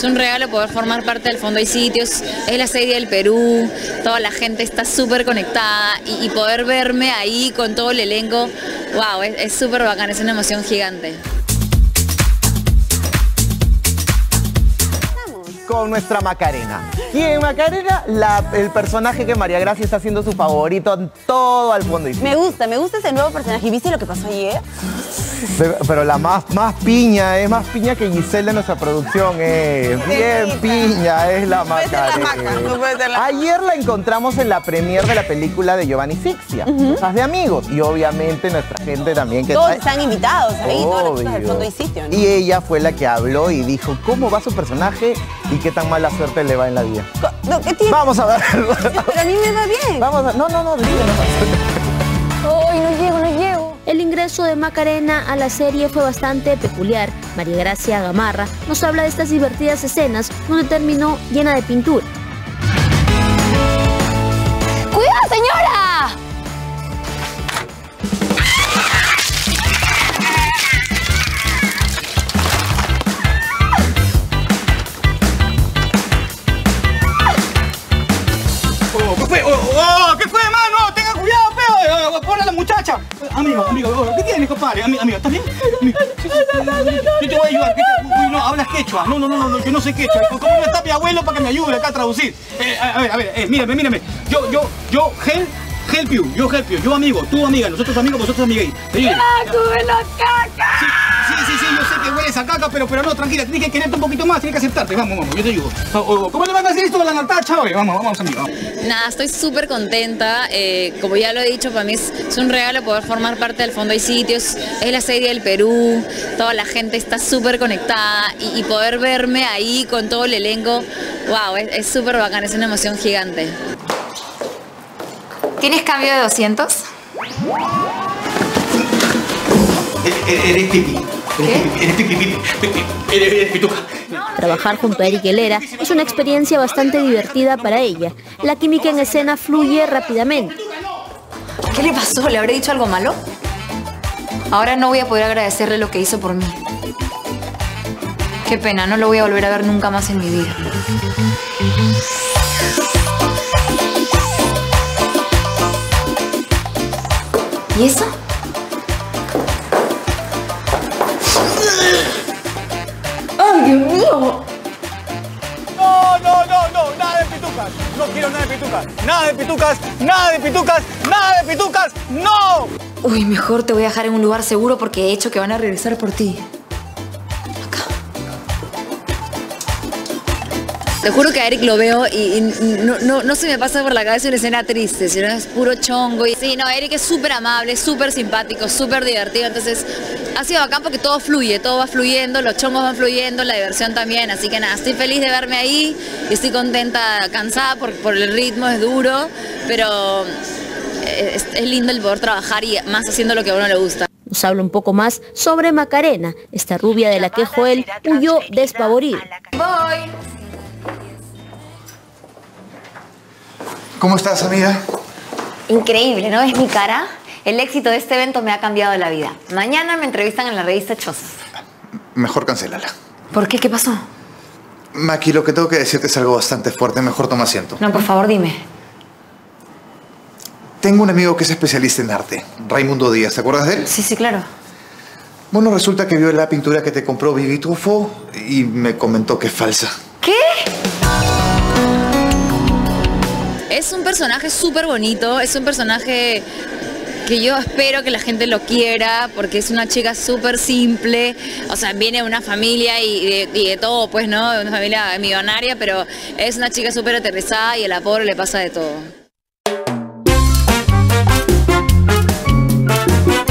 es un regalo poder formar parte del Fondo Hay Sitios, es la serie del Perú, toda la gente está súper conectada y poder verme ahí con todo el elenco, wow, es súper bacán, es una emoción gigante. Con nuestra Macarena. Y en Macarena, el personaje que María Gracia está haciendo su favorito en todo al fondo. Me gusta ese nuevo personaje. ¿Viste lo que pasó ayer? Pero la más piña, es más piña que Giselle de nuestra producción. Es bien piña, es la Macarena. Ayer la encontramos en la premier de la película de Giovanni Sixia, Cosas de Amigos. Y obviamente nuestra gente también. Que todos están invitados ahí, todas las chicas del Fondo Hay Sitio, ¿no? Y ella fue la que habló y dijo cómo va su personaje y qué tan mala suerte le va en la vida. ¿Qué tiene? Vamos a verlo. Pero a mí me va bien. Vamos a... No, dime nomás. Ay, no llego. El ingreso de Macarena a la serie fue bastante peculiar. María Gracia Gamarra nos habla de estas divertidas escenas donde terminó llena de pintura. ¡Cuidado, señora! ¿Qué fue, mano? Tenga cuidado, peo. Ponle a la muchacha. Amigo, ¿qué tienes, compadre? Amigo, ¿estás bien? Yo te voy a ayudar. Uy, no, hablas quechua. No, yo no sé quechua. ¿Cómo no está mi abuelo para que me ayude acá a traducir? A ver, mírame. Yo, help you. Yo amigo, tú amiga, nosotros amigos, vosotros amigas. ¡Tú ven la caca! Sí, yo sé que hueles a caca, pero no, tranquila, tienes que quererte un poquito más, tienes que aceptarte. Vamos, yo te digo. ¿Cómo le van a hacer esto a la Natacha? Vamos, amigo. Nada, estoy súper contenta. Como ya lo he dicho, para mí es un regalo poder formar parte del Fondo Hay Sitios, es la serie del Perú, toda la gente está súper conectada y poder verme ahí con todo el elenco, wow, es súper bacán, es una emoción gigante. ¿Tienes cambio de 200? Eres pipi. Eres pituca. Trabajar junto a Eric Helera es una experiencia bastante divertida para ella. La química en escena fluye rápidamente. ¿Qué le pasó? ¿Le habré dicho algo malo? Ahora no voy a poder agradecerle lo que hizo por mí. Qué pena, no lo voy a volver a ver nunca más en mi vida. ¿Y eso? ¡Ay, Dios mío! No, nada de pitucas. No quiero nada de pitucas. Nada de pitucas, no. Uy, mejor te voy a dejar en un lugar seguro porque he hecho que van a regresar por ti. Te juro que a Eric lo veo y no se me pasa por la cabeza una escena triste, sino es puro chongo. Y sí, no, Eric es súper amable, súper simpático, súper divertido. Entonces ha sido bacán porque todo fluye, todo va fluyendo, los chongos van fluyendo, la diversión también. Así que nada, estoy feliz de verme ahí y estoy contenta, cansada por el ritmo, es duro, pero es lindo el poder trabajar y más haciendo lo que a uno le gusta. Nos habla un poco más sobre Macarena, esta rubia de la que Joel huyó despavorido. Voy. ¿Cómo estás, amiga? Increíble, ¿no ves mi cara? El éxito de este evento me ha cambiado la vida. Mañana me entrevistan en la revista Chos. Mejor cancélala. ¿Por qué? ¿Qué pasó? Maki, lo que tengo que decirte es algo bastante fuerte. Mejor toma asiento. No, por favor, dime. Tengo un amigo que es especialista en arte, Raimundo Díaz. ¿Te acuerdas de él? Sí, claro. Bueno, resulta que vio la pintura que te compró Vivi Truffaut y me comentó que es falsa. ¿Qué? Es un personaje súper bonito, es un personaje que yo espero que la gente lo quiera porque es una chica súper simple, o sea, viene de una familia y de todo, pues, ¿no? De una familia millonaria, pero es una chica súper aterrizada y a la pobre le pasa de todo.